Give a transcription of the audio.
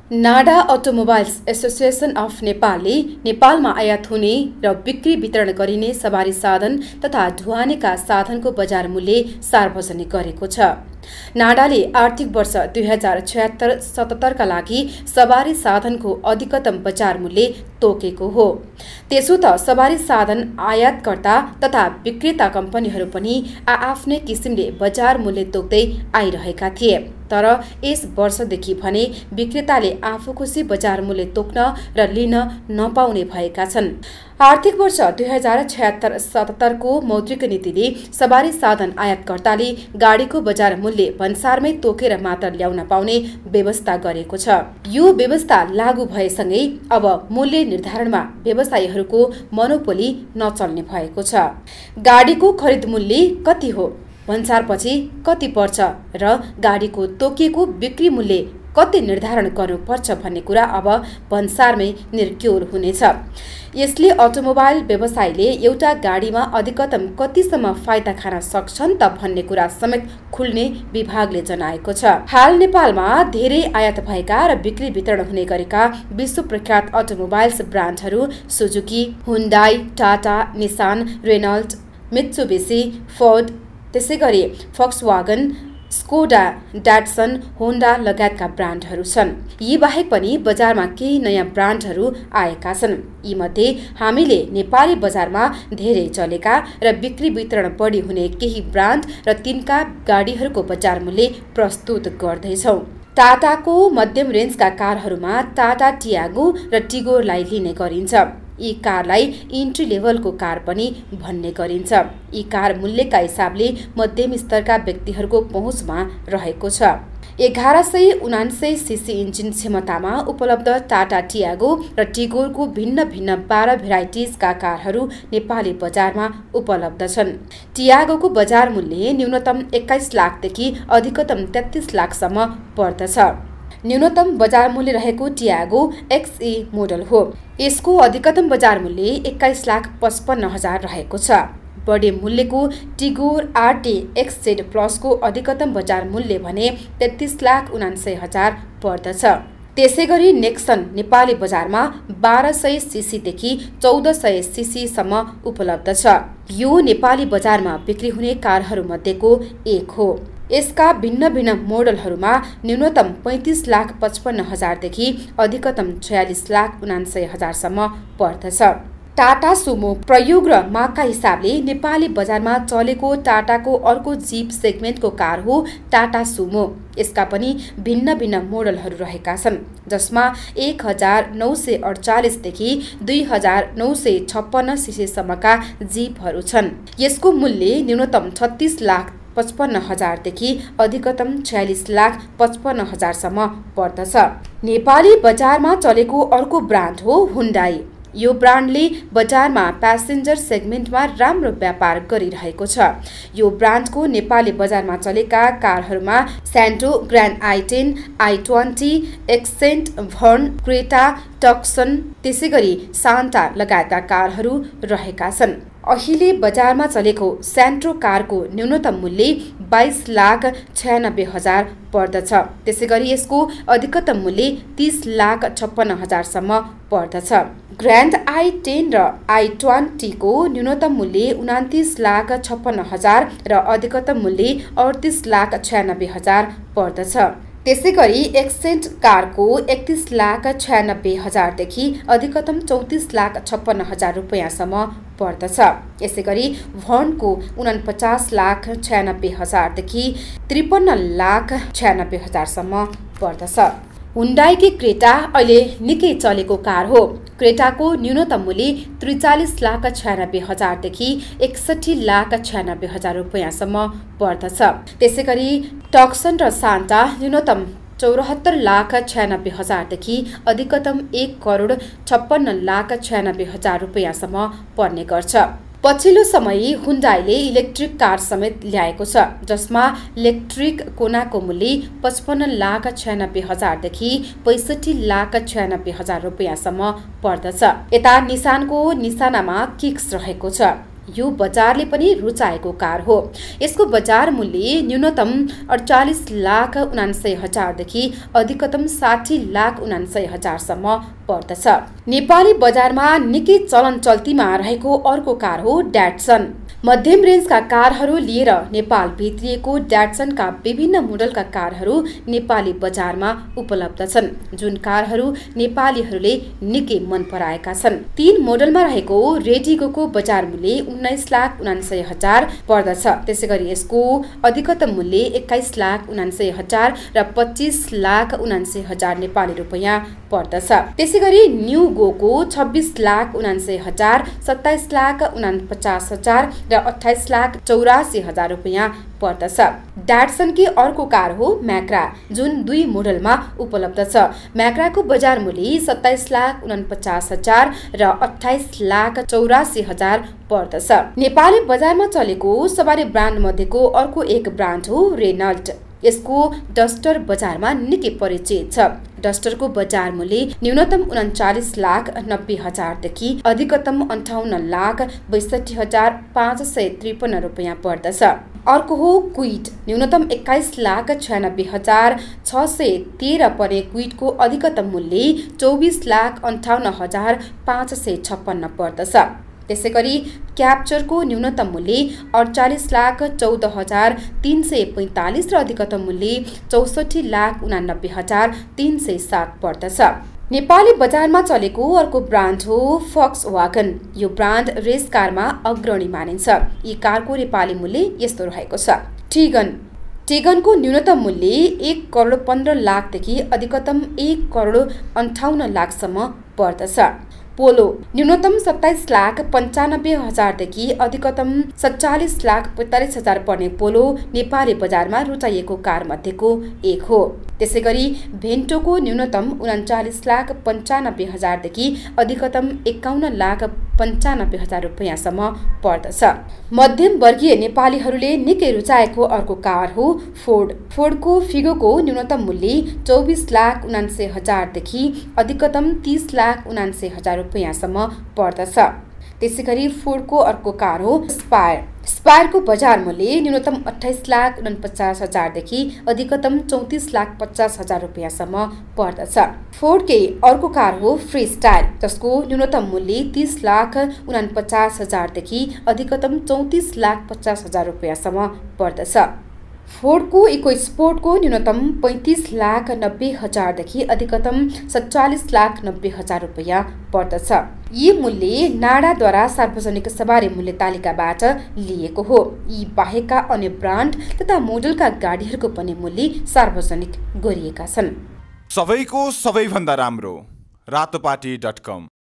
NADA automobiles association of नेपालले नेपालमा आयात हुने र बिक्री वितरण गरिने सवारी साधन तथा ढुवानीका साधनको बजार मूल्य सार्वजनिक गरेको छ। नाडाले आर्थिक वर्ष 2076-77 का लागि सवारी साधनको अधिकतम बजार मूल्य तोकेको हो। त्यसो त सवारी साधन आयातकर्ता तथा विक्रेता कम्पनीहरू पनि आआफ्नै किसिमले बजार मूल्य तोक्दै आइरहेका थिए। तर यस वर्षदेखि भने विक्रेताले आफू खुसी बजार मूल्य तोक्न र लिन नपाउने भएका छन्। आर्थिक वर्ष 2076-77 को मौद्रिक नीतिले सवारी साधन आयातकर्ताले गाडीको बजार मूल्य भन्सारमै तोकेर मात्र ल्याउन पाउने व्यवस्था गरेको छ। यो व्यवस्था लागू भएसँगै अब मूल्य निर्धारणमा व्यवसायीहरूको मोनोपोली नचल्ने भएको छ। गाडीको खरिद मूल्य कति हो, भन्सारपछि कति पर्छ र गाडीको तोकिएको बिक्री मूल्य कति निर्धारण गर्नुपर्छ भन्ने कुरा अब भन्सारमै निर्क्युल हुनेछ। यसले अटोमोबाइल व्यवसायले एउटा गाडीमा अधिकतम कतिसम्म फाइदा खान सक्छन् त भन्ने कुरा समेत खुल्ने विभागले जनाएको छ। हाल नेपालमा धेरै आयात भएका र बिक्री वितरण हुने गरेका विश्व प्रख्यात अटोमोबाइल्स ब्रान्डहरू Suzuki, Hyundai, Tata, Nissan, Renault, Mitsubishi, Ford, त्यसैगरी फक्सवागन, स्कोडा, ड्याटसन, होन्डा लगायतका ब्रान्डहरू छन्। यी बाहेक पनि बजारमा केही नयाँ ब्रान्डहरू आएका छन्। यी मध्ये हामीले नेपाली बजारमा धेरै चलेका र बिक्री वितरण बढी हुने केही ब्रान्ड र तिनका गाडीहरूको बजार मूल्य प्रस्तुत गर्दैछौँ। टाटाको मध्यम रेन्जका कारहरूमा टाटा टियागो र टिगोरलाई लिने गरिन्छ। यी कारलाई इन्ट्री लेभलको कार पनि भन्ने गरिन्छ। यी कार मूल्यका हिसाबले मध्यम स्तरका व्यक्तिहरूको पहुँचमा रहेको छ। 1179 सीसी इन्जिन क्षमतामा उपलब्ध टाटा टियागो र टिगोरको भिन्न भिन्न 12 भेराइटिजका कारहरू नेपाली बजारमा उपलब्ध छन्। टियागोको बजार मूल्य न्यूनतम 21 लाखदेखि अधिकतम 33 लाखसम्म पर्दछ। न्यूनतम बजार मूल्य रहेको टियागो XE मोडल हो। यसको अधिकतम बजार मूल्य 21,55,000 रहेको छ। बढी मूल्यको टिगोर RT XZ प्लसको अधिकतम बजार मूल्य भने 33,79,000 पर्दछ। त्यसैगरी नेक्सन नेपाली बजारमा 1200 सीसीदेखि 1400 सीसीसम्म उपलब्ध छ। यो नेपाली बजारमा बिक्री हुने कारहरूमध्येको एक हो। यसका भिन्न भिन्न मोडलहरूमा न्यूनतम 35,55,000 देखि अधिकतम 46,79,000 सम्म पर्दछ। टाटा सुमो प्रयोग र मागका हिसाबले नेपाली बजारमा चलेको टाटाको अर्को जीप सेगमेन्टको कार हो टाटा सुमो। यसका पनि भिन्न भिन्न मोडलहरू रहेका छन्, जसमा 1948 देखि 2956 सीसीसम्मका जीपहरू छन्। यसको मूल्य न्यूनतम 36,55,000 देखि अधिकतम 46,55,000 सम्म पर्दछ। नेपाली बजारमा चलेको अर्को ब्रान्ड हो हुन्डाई। यो ब्रान्डले बजारमा प्यासेन्जर सेगमेन्टमा राम्रो व्यापार गरिरहेको छ। यो ब्रान्डको नेपाली बजारमा चलेका कारहरूमा Santro, grand i10, i20, Xcent, Verna, Creta, Tucson, त्यसैगरी सान्टा लगायतका कारहरू रहेका छन्। अहिले बजारमा चलेको स्यान्ट्रो कारको न्यूनतम मूल्य 22,96,000 पर्दछ। त्यसैगरी यसको अधिकतम मूल्य 30,56,000 सम्म पर्दछ। ग्रान्ड i10 र i20 को न्यूनतम मूल्य 29,56,000 र अधिकतम मूल्य 38,96,000 पर्दछ। त्यसैगरी एक्सेन्ट कारको 31,96,000 देखि अधिकतम 34,56,000 रुपैयाँसम्म पर्दछ। यसैगरी भर्नको 49,96,000 देखि 53,96,000 सम्म पर्दछ। हुन्डाईकी क्रेटा अहिले निकै चलेको कार हो। क्रेटाको न्यूनतम मूल्य 43,96,000 देखि 61,96,000 रुपैयाँसम्म पर्दछ। त्यसैगरी टक्सन र सान्टा न्यूनतम 74,96,000 देखि अधिकतम 1,56,96,000 रुपैयाँसम्म पर्ने गर्छ। पछिल्लो समय हुन्डाईले इलेक्ट्रिक कार समेत ल्याएको छ, जसमा इलेक्ट्रिक कोनाको मूल्य 55,96,000 देखि 65,96,000 रुपैयाँसम्म पर्दछ। यता निसानको निसानामा किक्स रहेको छ। यो बजारले पनि रुचाएको कार हो। यसको बजार मूल्य न्यूनतम 48,49,000 देखि अधिकतम 60,49,000 सम्म पर्दछ। नेपाली बजारमा निकै चलन चल्तीमा रहेको अर्को कार हो ड्याटसन। मध्यम रेन्जका कारहरू लिएर नेपाल भित्रिएको ड्याटसनका विभिन्न मोडलका कारहरू नेपाली बजारमा उपलब्ध छन्, जुन कारहरू नेपालीहरूले निकै मन पराएका छन्। 3 मोडलमा रहेको रेडिगोको बजार मूल्य 19,79,000 पर्दछ। त्यसैगरी यसको अधिकतम मूल्य 21,79,000 र 25,79,000 नेपाली रुपैयाँ पर्दछ। त्यसैगरी न्युगोको 26,79,000, 27,49,000 र 28,84,000 रुपैयाँ पर्दछ। ड्याटसनकी अर्को कार हो म्याक्रा, जुन 2 मोडलमा उपलब्ध छ। म्याक्राको बजार मूल्य 27,49,000 र 28,84,000 पर्दछ। नेपाली बजारमा चलेको सवारी ब्रान्ड मध्येको अर्को एक ब्रान्ड हो रेनल्ट। यसको डस्टर बजारमा निकै परिचित छ। डस्टरको बजार मूल्य न्यूनतम 39,90,000 देखि अधिकतम 58,62,553 रुपैयाँ पर्दछ। अर्को हो क्विड। न्यूनतम 21,96,613 पर्ने क्विडको अधिकतम मूल्य 24,58,556 पर्दछ। त्यसैगरी क्याप्चरको न्यूनतम मूल्य 48,14,345 र अधिकतम मूल्य 64,89,307 पर्दछ। नेपाली बजारमा चलेको अर्को ब्रान्ड हो फक्सवागन। यो ब्रान्ड रेस कारमा अग्रणी मानिन्छ। यी कारको नेपाली मूल्य यस्तो रहेको छ। टिगनको न्यूनतम मूल्य 1,15,00,000 देखि अधिकतम 1,58,00,000 सम्म पर्दछ। पोलो न्यूनतम 27,95,000 देखि अधिकतम 47,45,000 पर्ने पोलो नेपाली बजारमा रुचाइएको कार मध्येको एक हो। त्यसैगरी भेन्टोको न्यूनतम 39,95,000 देखि अधिकतम 51,95,000 रुपैयाँसम्म पर्दछ। मध्यम वर्गीय नेपालीहरूले निकै रुचाएको अर्को कार हो फोर्ड। फोर्डको फिगोको न्यूनतम मूल्य 24,79,000 देखि अधिकतम 30,79,000 रुपैयाँसम्म पर्दछ। त्यसैगरी फोर्डको अर्को कार हो स्पायर। स्पायरको बजार मूल्य न्यूनतम 28,49,000 देखि अधिकतम 34,50,000 रुपैयाँसम्म पर्दछ। फोर्डकै अर्को कार हो फ्री स्टाइल, जसको न्यूनतम मूल्य 30,49,000 देखि अधिकतम 34,50,000 रुपैयाँसम्म पर्दछ। फोर्डको इको स्पोर्टको न्यूनतम 35,90,000 देखि अधिकतम 47,90,000 रुपैयाँ पर्दछ। यी मूल्य नाडाद्वारा सार्वजनिक सवारी मूल्य तालिकाबाट लिएको हो। यी बाहेकका अन्य ब्रान्ड तथा मोडलका गाडीहरूको पनि मूल्य सार्वजनिक गरिएका छन्। सबैको सबैभन्दा राम्रो रातोपाटी.com